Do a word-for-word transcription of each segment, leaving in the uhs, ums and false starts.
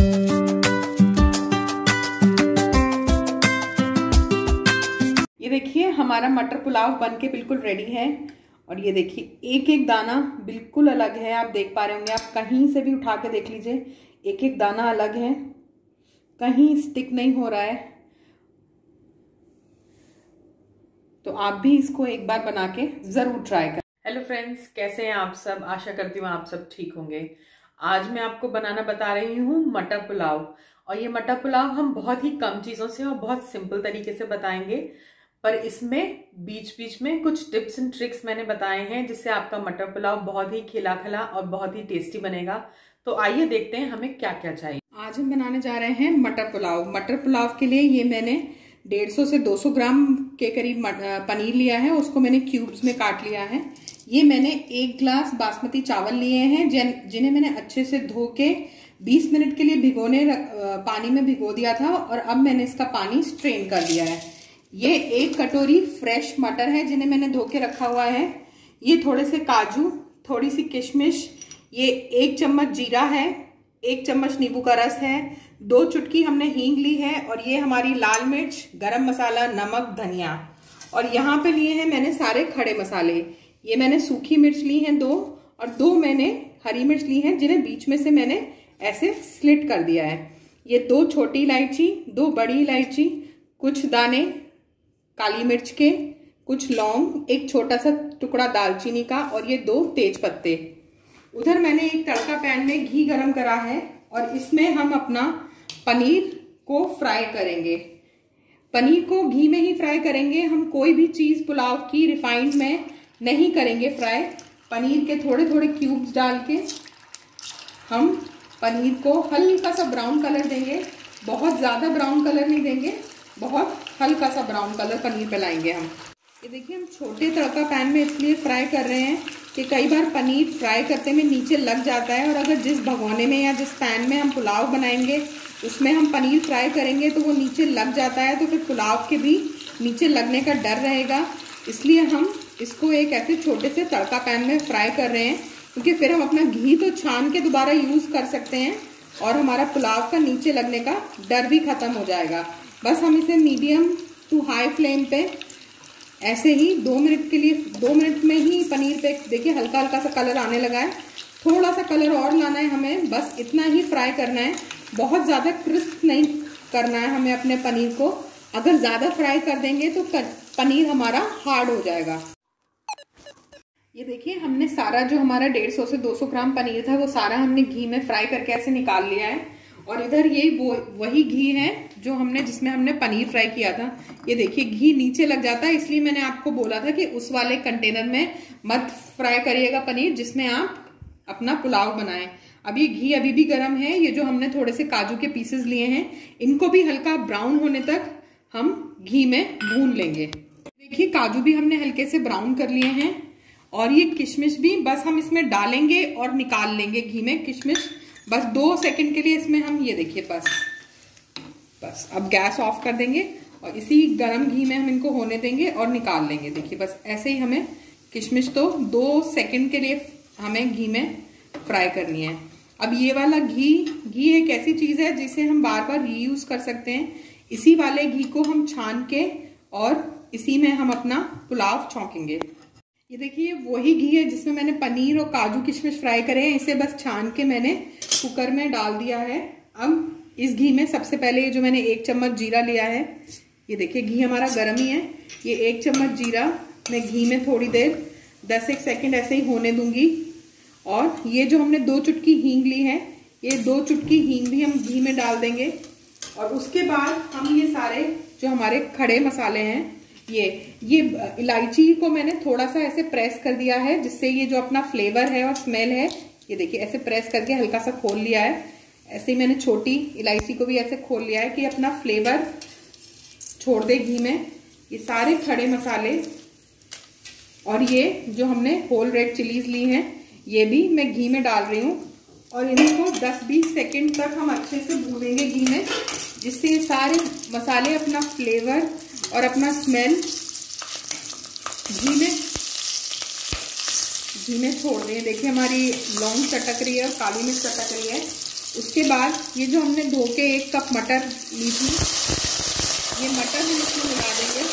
ये देखिए हमारा मटर पुलाव बनके बिल्कुल रेडी है। और ये देखिए एक एक दाना बिल्कुल अलग है, आप देख पा रहे होंगे, आप कहीं से भी उठा के देख लीजिए, एक एक दाना अलग है, कहीं स्टिक नहीं हो रहा है। तो आप भी इसको एक बार बना के जरूर ट्राई करें। हेलो फ्रेंड्स, कैसे हैं आप सब? आशा करती हूँ आप सब ठीक होंगे। आज मैं आपको बनाना बता रही हूँ मटर पुलाव। और ये मटर पुलाव हम बहुत ही कम चीज़ों से और बहुत सिंपल तरीके से बताएंगे, पर इसमें बीच बीच में कुछ टिप्स एंड ट्रिक्स मैंने बताए हैं जिससे आपका मटर पुलाव बहुत ही खिला खिला और बहुत ही टेस्टी बनेगा। तो आइए देखते हैं हमें क्या क्या चाहिए। आज हम बनाने जा रहे हैं मटर पुलाव। मटर पुलाव के लिए ये मैंने डेढ़ सौ से दो सौ ग्राम के करीब पनीर लिया है, उसको मैंने क्यूब्स में काट लिया है। ये मैंने एक ग्लास बासमती चावल लिए हैं जिन जिन्हें मैंने अच्छे से धो के बीस मिनट के लिए भिगोने पानी में भिगो दिया था, और अब मैंने इसका पानी स्ट्रेन कर दिया है। ये एक कटोरी फ्रेश मटर है जिन्हें मैंने धो के रखा हुआ है। ये थोड़े से काजू, थोड़ी सी किशमिश, ये एक चम्मच जीरा है, एक चम्मच नींबू का रस है, दो चुटकी हमने हींग ली है, और ये हमारी लाल मिर्च, गरम मसाला, नमक, धनिया। और यहाँ पे लिए हैं मैंने सारे खड़े मसाले। ये मैंने सूखी मिर्च ली हैं दो, और दो मैंने हरी मिर्च ली हैं जिन्हें बीच में से मैंने ऐसे स्लिट कर दिया है। ये दो छोटी इलायची, दो बड़ी इलायची, कुछ दाने काली मिर्च के, कुछ लौंग, एक छोटा सा टुकड़ा दालचीनी का, और ये दो तेज पत्ते। उधर मैंने एक तड़का पैन में घी गरम करा है और इसमें हम अपना पनीर को फ्राई करेंगे। पनीर को घी में ही फ्राई करेंगे, हम कोई भी चीज पुलाव की रिफाइंड में नहीं करेंगे फ्राई। पनीर के थोड़े थोड़े क्यूब्स डाल के हम पनीर को हल्का सा ब्राउन कलर देंगे, बहुत ज्यादा ब्राउन कलर नहीं देंगे, बहुत हल्का सा ब्राउन कलर पनीर पे लाएंगे हम। ये देखिए हम छोटे तड़का पैन में इसलिए फ्राई कर रहे हैं कि कई बार पनीर फ्राई करते में नीचे लग जाता है, और अगर जिस भगोने में या जिस पैन में हम पुलाव बनाएंगे उसमें हम पनीर फ्राई करेंगे तो वो नीचे लग जाता है, तो फिर पुलाव के भी नीचे लगने का डर रहेगा। इसलिए हम इसको एक ऐसे छोटे से तड़का पैन में फ्राई कर रहे हैं, क्योंकि फिर हम अपना घी तो छान के दोबारा यूज कर सकते हैं और हमारा पुलाव का नीचे लगने का डर भी खत्म हो जाएगा। बस हम इसे मीडियम टू हाई फ्लेम पे ऐसे ही दो मिनट के लिए, दो मिनट में ही पनीर पे देखिए हल्का हल्का सा कलर आने लगा है, थोड़ा सा कलर और लाना है हमें, बस इतना ही फ्राई करना है। बहुत ज़्यादा क्रिस्प नहीं करना है हमें अपने पनीर को, अगर ज़्यादा फ्राई कर देंगे तो पनीर हमारा हार्ड हो जाएगा। ये देखिए हमने सारा जो हमारा डेढ़ सौ से दो सौ ग्राम पनीर था वो सारा हमने घी में फ्राई करके ऐसे निकाल लिया है। और इधर ये वो वही घी है जो हमने जिसमें हमने पनीर फ्राई किया था। ये देखिए घी नीचे लग जाता है, इसलिए मैंने आपको बोला था कि उस वाले कंटेनर में मत फ्राई करिएगा पनीर जिसमें आप अपना पुलाव बनाएं। अब ये घी अभी भी गर्म है। ये जो हमने थोड़े से काजू के पीसेस लिए हैं इनको भी हल्का ब्राउन होने तक हम घी में भून लेंगे। देखिए काजू भी हमने हल्के से ब्राउन कर लिए हैं, और ये किशमिश भी बस हम इसमें डालेंगे और निकाल लेंगे घी में। किशमिश बस दो सेकंड के लिए इसमें हम, ये देखिए बस बस अब गैस ऑफ कर देंगे और इसी गरम घी में हम इनको होने देंगे और निकाल लेंगे। देखिए बस ऐसे ही हमें किशमिश तो दो सेकंड के लिए हमें घी में फ्राई करनी है। अब ये वाला घी घी एक ऐसी चीज है जिसे हम बार बार रीयूज कर सकते हैं। इसी वाले घी को हम छान के और इसी में हम अपना पुलाव छौंकेंगे। ये देखिए वही घी है जिसमें मैंने पनीर और काजू किशमिश फ्राई करे हैं, इसे बस छान के मैंने कुकर में डाल दिया है। अब इस घी में सबसे पहले ये जो मैंने एक चम्मच जीरा लिया है, ये देखिए घी हमारा गर्म ही है, ये एक चम्मच जीरा मैं घी में थोड़ी देर दस एक सेकंड ऐसे ही होने दूंगी। और ये जो हमने दो चुटकी हींग ली है, ये दो चुटकी हींग भी हम घी में डाल देंगे। और उसके बाद हम ये सारे जो हमारे खड़े मसाले हैं, ये ये इलायची को मैंने थोड़ा सा ऐसे प्रेस कर दिया है जिससे ये जो अपना फ्लेवर है और स्मेल है, ये देखिए ऐसे प्रेस करके हल्का सा खोल लिया है। ऐसे ही मैंने छोटी इलायची को भी ऐसे खोल लिया है कि अपना फ्लेवर छोड़ दे घी में। ये सारे खड़े मसाले और ये जो हमने होल रेड चिलीज ली हैं ये भी मैं घी में डाल रही हूँ, और इनको दस बीस सेकंड तक हम अच्छे से भूनेंगे घी में, जिससे ये सारे मसाले अपना फ्लेवर और अपना स्मेल घी में घी में छोड़ दें। देखिए हमारी लौंग चटक रही है और काली मिर्च चटक रही है, उसके बाद ये जो हमने धो के एक कप मटर ली थी, ये मटर हम इसमें मिला देंगे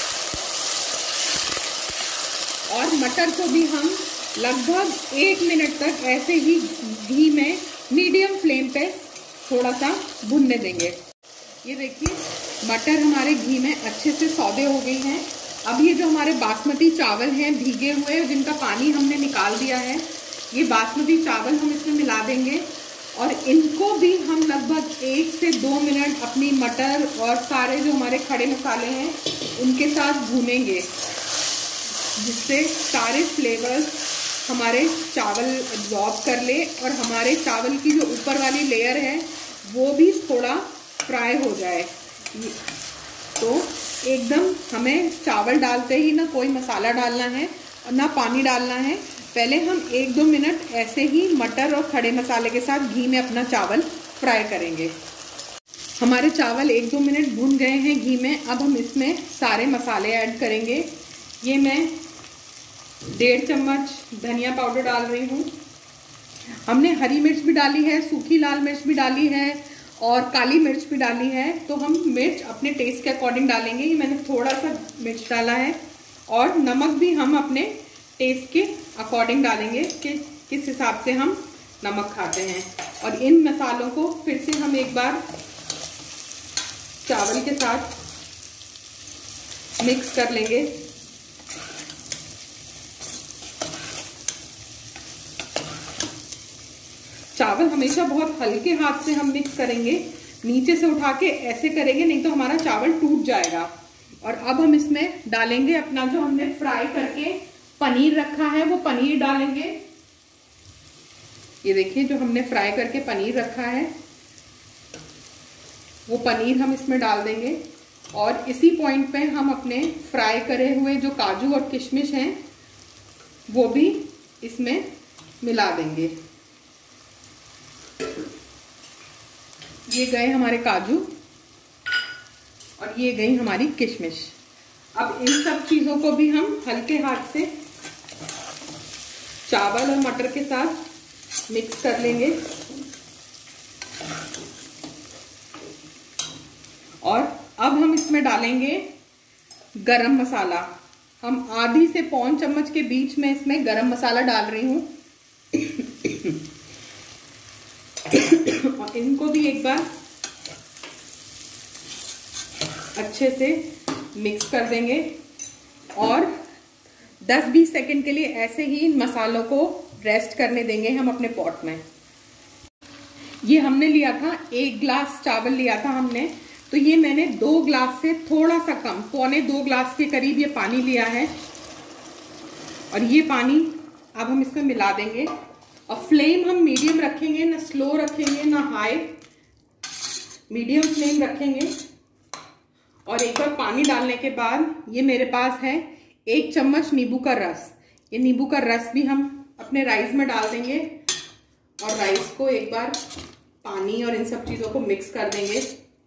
और मटर को भी हम लगभग एक मिनट तक ऐसे ही घी में मीडियम फ्लेम पे थोड़ा सा भुनने देंगे। ये देखिए मटर हमारे घी में अच्छे से सौदे हो गई हैं। अब ये जो हमारे बासमती चावल हैं भीगे हुए, जिनका पानी हमने निकाल दिया है, ये बासमती चावल हम इसमें मिला देंगे और इनको भी हम लगभग एक से दो मिनट अपनी मटर और सारे जो हमारे खड़े मसाले हैं उनके साथ भूनेंगे, जिससे सारे फ्लेवर्स हमारे चावल एब्जॉर्ब कर ले और हमारे चावल की जो ऊपर वाली लेयर है वो भी थोड़ा फ्राई हो जाए। तो एकदम हमें चावल डालते ही ना कोई मसाला डालना है और ना पानी डालना है। पहले हम एक दो मिनट ऐसे ही मटर और खड़े मसाले के साथ घी में अपना चावल फ्राई करेंगे। हमारे चावल एक दो मिनट भुन गए हैं घी में। अब हम इसमें सारे मसाले ऐड करेंगे। ये मैं डेढ़ चम्मच धनिया पाउडर डाल रही हूँ। हमने हरी मिर्च भी डाली है, सूखी लाल मिर्च भी डाली है और काली मिर्च भी डाली है। तो हम मिर्च अपने टेस्ट के अकॉर्डिंग डालेंगे। ये मैंने थोड़ा सा मिर्च डाला है और नमक भी हम अपने टेस्ट के अकॉर्डिंग डालेंगे कि किस हिसाब से हम नमक खाते हैं। और इन मसालों को फिर से हम एक बार चावल के साथ मिक्स कर लेंगे। चावल हमेशा बहुत हल्के हाथ से हम मिक्स करेंगे, नीचे से उठा के ऐसे करेंगे, नहीं तो हमारा चावल टूट जाएगा। और अब हम इसमें डालेंगे अपना जो हमने फ्राई करके पनीर रखा है वो पनीर डालेंगे। ये देखिए जो हमने फ्राई करके पनीर रखा है वो पनीर हम इसमें डाल देंगे और इसी पॉइंट पे हम अपने फ्राई करे हुए जो काजू और किशमिश हैं वो भी इसमें मिला देंगे। ये गए हमारे काजू और ये गई हमारी किशमिश। अब इन सब चीजों को भी हम हल्के हाथ से चावल और मटर के साथ मिक्स कर लेंगे और अब हम इसमें डालेंगे गरम मसाला। हम आधी से पौन चम्मच के बीच में इसमें गरम मसाला डाल रही हूं और इनको भी एक बार अच्छे से मिक्स कर देंगे और दस बीस सेकंड के लिए ऐसे ही इन मसालों को रेस्ट करने देंगे हम अपने पॉट में। ये हमने लिया था एक ग्लास चावल लिया था हमने, तो ये मैंने दो ग्लास से थोड़ा सा कम, पौने दो ग्लास के करीब ये पानी लिया है और ये पानी अब हम इसमें मिला देंगे। और फ्लेम हम मीडियम रखेंगे, ना स्लो रखेंगे ना हाई, मीडियम फ्लेम रखेंगे। और एक बार पानी डालने के बाद ये मेरे पास है एक चम्मच नींबू का रस। ये नींबू का रस भी हम अपने राइस में डाल देंगे और राइस को एक बार पानी और इन सब चीजों को मिक्स कर देंगे।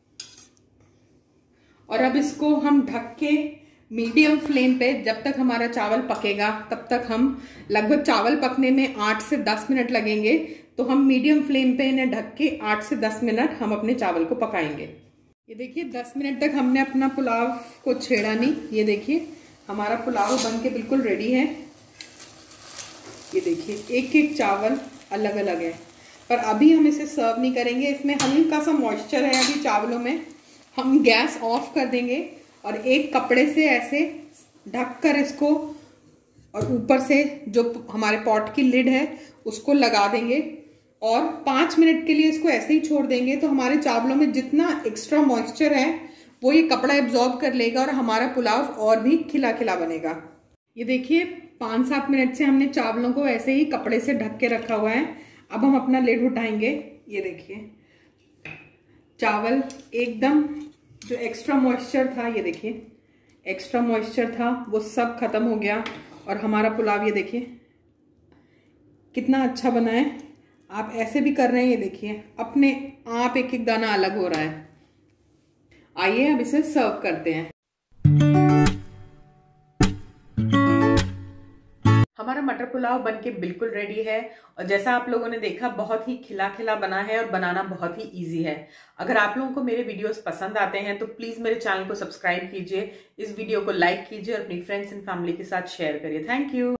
और अब इसको हम ढक के मीडियम फ्लेम पे जब तक हमारा चावल पकेगा तब तक हम, लगभग चावल पकने में आठ से दस मिनट लगेंगे, तो हम मीडियम फ्लेम पे इन्हें ढक के आठ से दस मिनट हम अपने चावल को पकाएंगे। ये देखिए दस मिनट तक हमने अपना पुलाव को छेड़ा नहीं। ये देखिए हमारा पुलाव बन के बिल्कुल रेडी है। ये देखिए एक एक चावल अलग अलग है, पर अभी हम इसे सर्व नहीं करेंगे। इसमें हल्का सा मॉइस्चर है अभी चावलों में। हम गैस ऑफ कर देंगे और एक कपड़े से ऐसे ढक कर इसको, और ऊपर से जो हमारे पॉट की लिड है उसको लगा देंगे और पाँच मिनट के लिए इसको ऐसे ही छोड़ देंगे। तो हमारे चावलों में जितना एक्स्ट्रा मॉइस्चर है वो ये कपड़ा एब्जॉर्ब कर लेगा और हमारा पुलाव और भी खिला खिला बनेगा। ये देखिए पाँच सात मिनट से हमने चावलों को ऐसे ही कपड़े से ढक के रखा हुआ है। अब हम अपना लिड उठाएंगे। ये देखिए चावल एकदम, जो एक्स्ट्रा मॉइस्चर था, ये देखिए एक्स्ट्रा मॉइस्चर था वो सब खत्म हो गया और हमारा पुलाव ये देखिए कितना अच्छा बना है। आप ऐसे भी कर रहे हैं, ये देखिए अपने आप एक एक दाना अलग हो रहा है। आइए अब इसे सर्व करते हैं। हमारा मटर पुलाव बनके बिल्कुल रेडी है और जैसा आप लोगों ने देखा बहुत ही खिला खिला बना है और बनाना बहुत ही इजी है। अगर आप लोगों को मेरे वीडियोस पसंद आते हैं तो प्लीज मेरे चैनल को सब्सक्राइब कीजिए, इस वीडियो को लाइक कीजिए और अपनी फ्रेंड्स एंड फैमिली के साथ शेयर करिए। Thank you.